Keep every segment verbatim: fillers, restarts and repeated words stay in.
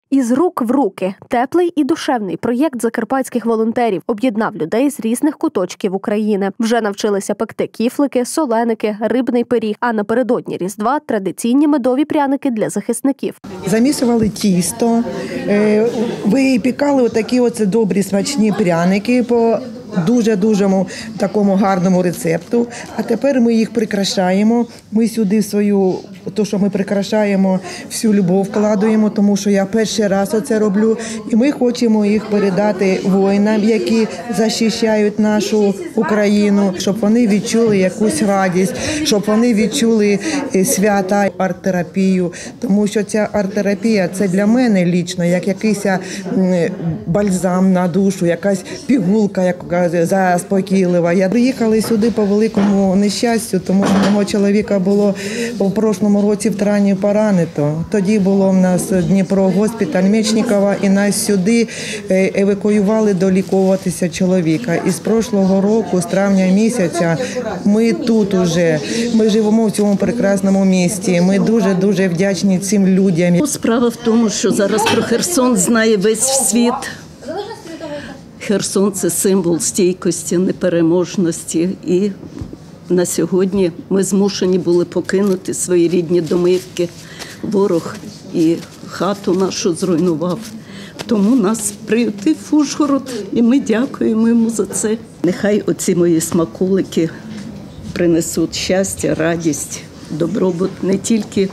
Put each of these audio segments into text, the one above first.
Із рук в руки – теплий і душевний проєкт закарпатських волонтерів об'єднав людей з різних куточків України. Вже навчилися пекти кіфлики, соленики, рибний пиріг, а напередодні Різдва – традиційні медові пряники для захисників. Замісували тісто, випікали отакі оце добрі смачні пряники по дуже-дуже такому гарному рецепту. А тепер ми їх прикрашаємо. Ми сюди свою, то, що ми прикрашаємо, всю любов вкладаємо, тому що я перший раз оце роблю. І ми хочемо їх передати воїнам, які захищають нашу Україну, щоб вони відчули якусь радість, щоб вони відчули свята, арт-терапію. Тому що ця арт-терапія – це для мене лічно, як якийсь бальзам на душу, якась пігулка, яка заспокійлива. Я приїхала сюди по великому нещастю, тому що мого чоловіка було в прошлому році в травні поранено. Тоді було в нас Дніпро госпіталь Мечникова, і нас сюди евакуювали долікуватися чоловіка. І з прошлого року, з травня місяця, ми тут уже, ми живемо в цьому прекрасному місті. Ми дуже-дуже вдячні цим людям. Справа в тому, що зараз про Херсон знає весь світ. Херсон – це символ стійкості, непереможності. І на сьогодні ми змушені були покинути свої рідні домівки. Ворог і хату нашу зруйнував. Тому нас приютив Ужгород, і ми дякуємо йому за це. Нехай оці мої смаколики принесуть щастя, радість, добробут не тільки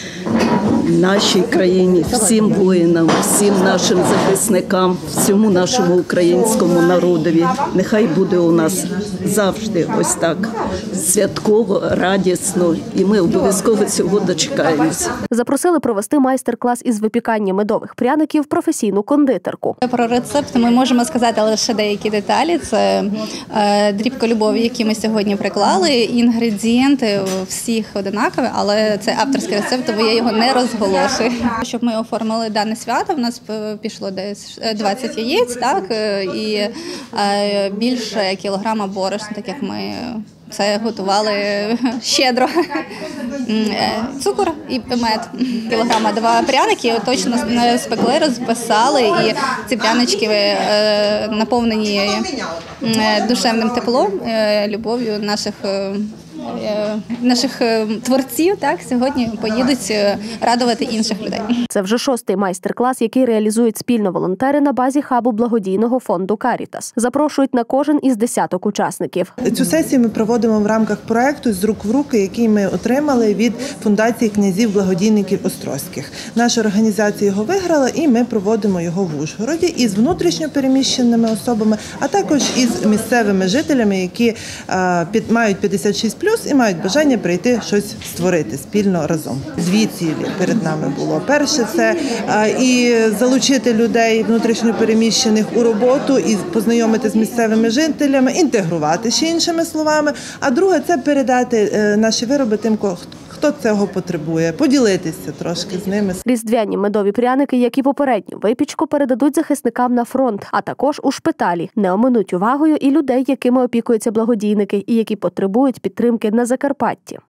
нашій країні, всім воїнам, всім нашим захисникам, всьому нашому українському народові. Нехай буде у нас завжди ось так святково, радісно, і ми обов'язково цього дочекаємося. Запросили провести майстер-клас із випікання медових пряників професійну кондитерку. Про рецепт ми можемо сказати лише деякі деталі. Це дрібка любові, які ми сьогодні приклали, інгредієнти всіх одинакові, але це авторський рецепт, тому я його не розголошую. Щоб ми оформили дане свято, в нас пішло десь двадцять яєць, так, і більше кілограма борошна, так як ми це готували щедро. Цукор і мед. Кілограма два пряники точно спекли, розписали, і ці прянички наповнені душевним теплом, любов'ю наших наших творців, так, сьогодні поїдуть радувати інших людей. Це вже шостий майстер-клас, який реалізують спільно волонтери на базі хабу благодійного фонду «Карітас». Запрошують на кожен із десяток учасників. Цю сесію ми проводимо в рамках проєкту «З рук в руки», який ми отримали від фундації князів-благодійників Острозьких. Наша організація його виграла, і ми проводимо його в Ужгороді із внутрішньо переміщеними особами, а також із місцевими жителями, які мають п'ятдесят шість плюс, і мають бажання прийти щось створити спільно разом. Дві цілі перед нами було. Перше – це і залучити людей внутрішньо переміщених у роботу, і познайомити з місцевими жителями, інтегрувати, ще іншими словами. А друге – це передати наші вироби тим, хто цього потребує, поділитися трошки з ними. Різдвяні медові пряники, як і попередню випічку, передадуть захисникам на фронт, а також у шпиталі. Не оминуть увагою і людей, якими опікуються благодійники і які потребують підтримки на Закарпатті.